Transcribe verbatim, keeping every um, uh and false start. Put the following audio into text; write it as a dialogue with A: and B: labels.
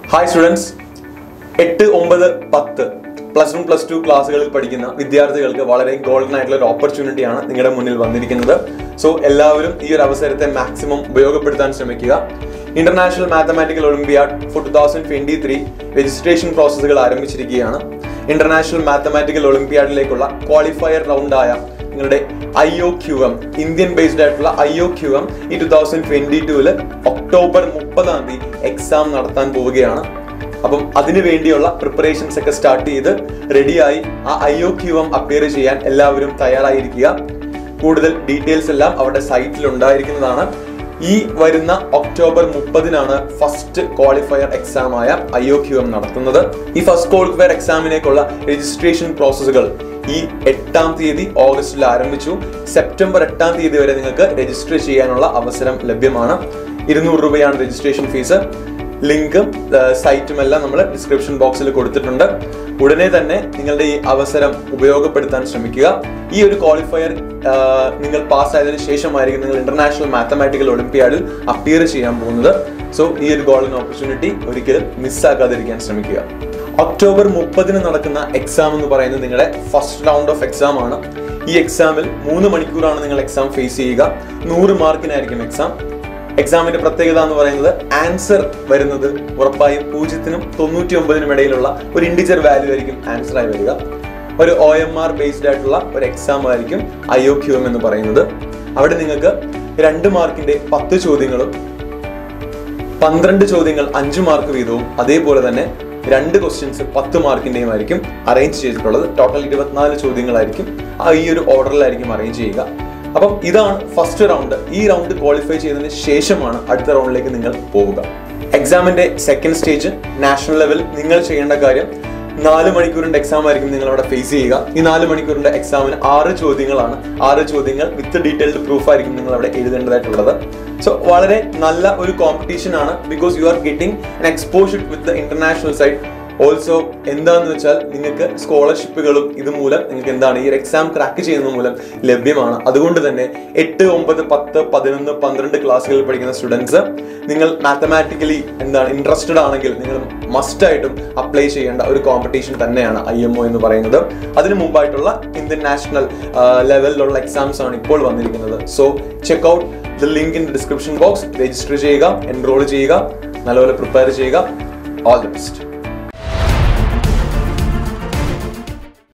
A: Hi students, എട്ട് ഒമ്പത് പത്ത് പ്ലസ് വൺ പ്ലസ് ടു ക്ലാസ്സുകളിൽ പഠിക്കുന്ന വിദ്യാർത്ഥികൾക്ക് വളരെ ഗോൾഡൻ ആയിട്ടുള്ള ഒരു ഓപ്പർച്യൂണിറ്റിയാണ് നിങ്ങളുടെ മുന്നിൽ വന്നിരിക്കുന്നത്. സോ എല്ലാവരും ഈ ഒരു അവസരത്തെ മാക്സിമം ഉപയോഗപ്പെടുത്താൻ ശ്രമിക്കുക. International mathematical olympiad for two thousand twenty three registration പ്രോസസ്സുകൾ ആരംഭിച്ചിരിക്കുകയാണ്. ഇന്റർനാഷണൽ മാത്തമാറ്റിക്കൽ ഒളിമ്പിയാഡിലേക്കുള്ള ക്വാളിഫയർ റൗണ്ടായ നിങ്ങളുടെ I O Q M Indian based ആയിട്ടുള്ള ഐ ഒ ക്യു എം ഈ ടു തൗസൻഡ് ട്വന്റി ടൂല് ഒക്ടോബർ മുപ്പതാം തീയതി എക്സാം നടത്താൻ പോവുകയാണ്. അപ്പം അതിനു വേണ്ടിയുള്ള പ്രിപ്പറേഷൻസ് ഒക്കെ സ്റ്റാർട്ട് ചെയ്ത് റെഡിയായി ആ I O Q M appear ചെയ്യാൻ എല്ലാവരും തയ്യാറായിരിക്കുക. കൂടുതൽ ഡീറ്റെയിൽസ് എല്ലാം അവരുടെ സൈറ്റിൽ ഉണ്ടായിരിക്കുന്നതാണ്. ഈ വരുന്ന ഒക്ടോബർ മുപ്പതിനാണ് ഫസ്റ്റ് ക്വാളിഫയർ എക്സാം ആയ ഐ ഒ ക്യു എം നടത്തുന്നത്. ഈ ഫസ്റ്റ് ക്വാളിഫയർ എക്സാമിനേക്കുള്ള രജിസ്ട്രേഷൻ പ്രോസസ്സുകൾ ഈ എട്ടാം തീയതി ഓഗസ്റ്റിൽ ആരംഭിച്ചു. സെപ്റ്റംബർ എട്ടാം തീയതി വരെ നിങ്ങൾക്ക് രജിസ്റ്റർ ചെയ്യാനുള്ള അവസരം ലഭ്യമാണ്. ഇരുന്നൂറ് രൂപയാണ് രജിസ്ട്രേഷൻ ഫീസ്. ലിങ്കും സൈറ്റും എല്ലാം നമ്മൾ ഡിസ്ക്രിപ്ഷൻ ബോക്സിൽ കൊടുത്തിട്ടുണ്ട്. ഉടനെ തന്നെ നിങ്ങളുടെ ഈ അവസരം ഉപയോഗപ്പെടുത്താൻ ശ്രമിക്കുക. ഈ ഒരു ക്വാളിഫയർ നിങ്ങൾ പാസ്സായതിനു ശേഷമായിരിക്കും നിങ്ങൾ ഇന്റർനാഷണൽ മാത്തമാറ്റിക്കൽ ഒളിമ്പിയാഡിൽ അപ്പിയർ ചെയ്യാൻ പോകുന്നത്. സോ ഈ ഒരു ഗോൾഡൻ ഓപ്പർച്യൂണിറ്റി ഒരിക്കലും മിസ്സാക്കാതിരിക്കാൻ ശ്രമിക്കുക. ഒക്ടോബർ മുപ്പതിന് നടക്കുന്ന എക്സാം എന്ന് പറയുന്നത് നിങ്ങളുടെ ഫസ്റ്റ് റൗണ്ട് ഓഫ് എക്സാം ആണ്. ഈ എക്സാമിൽ മൂന്ന് മണിക്കൂറാണ് നിങ്ങൾ എക്സാം ഫേസ് ചെയ്യുക. നൂറ് മാർക്കിനായിരിക്കും എക്സാം. എക്സാമിന്റെ പ്രത്യേകത എന്ന് പറയുന്നത് ആൻസർ വരുന്നത് ഉറപ്പായും പൂജ്യത്തിനും തൊണ്ണൂറ്റി ഒമ്പതിനും ഇടയിലുള്ള ഒരു ഇൻഡിജർ വാല്യൂ ആയിരിക്കും ആൻസർ ആയി വരിക. ഒരു ഒ എം ആർ ബേസ്ഡ് ആയിട്ടുള്ള ഒരു എക്സാം ആയിരിക്കും ഐ ഒ ക്യു എം എന്ന് പറയുന്നത്. അവിടെ നിങ്ങൾക്ക് രണ്ട് മാർക്കിന്റെ പത്ത് ചോദ്യങ്ങളും പന്ത്രണ്ട് ചോദ്യങ്ങൾ അഞ്ച് മാർക്ക് വീതവും അതേപോലെ തന്നെ രണ്ട് ക്വസ്റ്റ്യൻസ് പത്ത് മാർക്കിന്റെയും ആയിരിക്കും അറേഞ്ച് ചെയ്തിട്ടുള്ളത്. ടോട്ടൽ ഇരുപത്തിനാല് ചോദ്യങ്ങളായിരിക്കും ഈ ഒരു ഓർഡറിലായിരിക്കും അറേഞ്ച് ചെയ്യുക. അപ്പം ഇതാണ് ഫസ്റ്റ് റൗണ്ട്. ഈ റൗണ്ട് ക്വാളിഫൈ ചെയ്തതിന് ശേഷമാണ് അടുത്ത റൗണ്ടിലേക്ക് നിങ്ങൾ പോവുക. എക്സാമിന്റെ സെക്കൻഡ് സ്റ്റേജ് നാഷണൽ ലെവൽ. നിങ്ങൾ ചെയ്യേണ്ട കാര്യം നാല് മണിക്കൂറിന്റെ എക്സാം ആയിരിക്കും നിങ്ങൾ അവിടെ ഫേസ് ചെയ്യുക. ഈ നാല് മണിക്കൂറിന്റെ എക്സാമിന് ആറ് ചോദ്യങ്ങളാണ്. ആറ് ചോദ്യങ്ങൾ വിത്ത് ഡീറ്റെയിൽഡ് പ്രൂഫ് ആയിരിക്കും നിങ്ങൾ അവിടെ എഴുതേണ്ടതായിട്ടുള്ളത്. സോ വളരെ നല്ല ഒരു കോമ്പറ്റീഷൻ ആണ്. Because you are getting an exposure with the international side. Also എന്താണെന്ന് വെച്ചാൽ നിങ്ങൾക്ക് സ്കോളർഷിപ്പുകളും ഇതുമൂലം നിങ്ങൾക്ക് എന്താണ് ഈ ഒരു എക്സാം ക്രാക്ക് ചെയ്യുന്നത് മൂലം ലഭ്യമാണ്. അതുകൊണ്ട് തന്നെ എട്ട് ഒമ്പത് പത്ത് പതിനൊന്ന് പന്ത്രണ്ട് ക്ലാസ്സുകളിൽ പഠിക്കുന്ന സ്റ്റുഡൻസ് നിങ്ങൾ മാത്തമാറ്റിക്കലി എന്താണ് ഇൻട്രസ്റ്റഡ് ആണെങ്കിൽ നിങ്ങൾ മസ്റ്റ് ആയിട്ടും അപ്ലൈ ചെയ്യേണ്ട ഒരു കോമ്പറ്റീഷൻ തന്നെയാണ് ഐ എം ഒ എന്ന് പറയുന്നത്. അതിനു മുമ്പായിട്ടുള്ള ഇന്ത്യൻ നാഷണൽ ലെവലിലുള്ള എക്സാംസ് ആണ് ഇപ്പോൾ വന്നിരിക്കുന്നത്. So check out the link in description box. Register ചെയ്യുക, എൻറോൾ ചെയ്യുക, നല്ലപോലെ പ്രിപ്പയർ ചെയ്യുക. All the best.